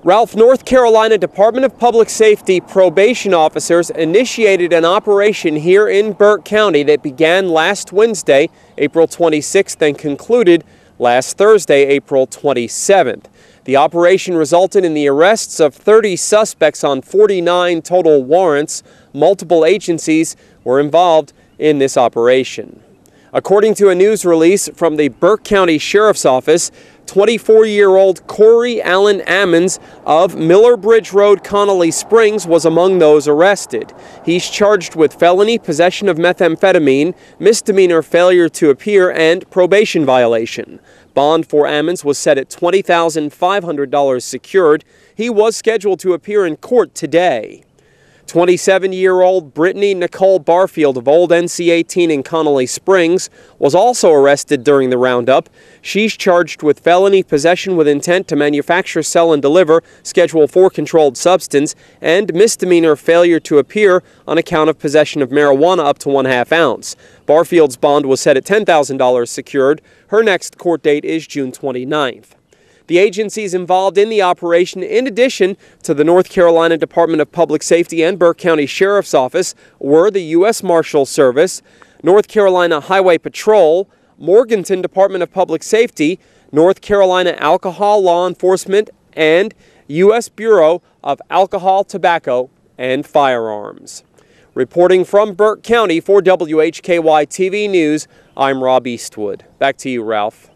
Ralph, North Carolina Department of Public Safety probation officers initiated an operation here in Burke County that began last Wednesday, April 26th, and concluded last Thursday, April 27th. The operation resulted in the arrests of 30 suspects on 49 total warrants. Multiple agencies were involved in this operation. According to a news release from the Burke County Sheriff's Office, 24-year-old Corey Allen Ammons of Miller Bridge Road, Connolly Springs, was among those arrested. He's charged with felony possession of methamphetamine, misdemeanor failure to appear, and probation violation. Bond for Ammons was set at $20,500 secured. He was scheduled to appear in court today. 27-year-old Brittany Nicole Barfield of Old NC-18 in Connolly Springs was also arrested during the roundup. She's charged with felony possession with intent to manufacture, sell, and deliver Schedule 4 controlled substance and misdemeanor failure to appear on account of possession of marijuana up to 1/2 ounce. Barfield's bond was set at $10,000 secured. Her next court date is June 29th. The agencies involved in the operation, in addition to the North Carolina Department of Public Safety and Burke County Sheriff's Office, were the U.S. Marshals Service, North Carolina Highway Patrol, Morganton Department of Public Safety, North Carolina Alcohol Law Enforcement, and U.S. Bureau of Alcohol, Tobacco, and Firearms. Reporting from Burke County for WHKY TV News, I'm Rob Eastwood. Back to you, Ralph.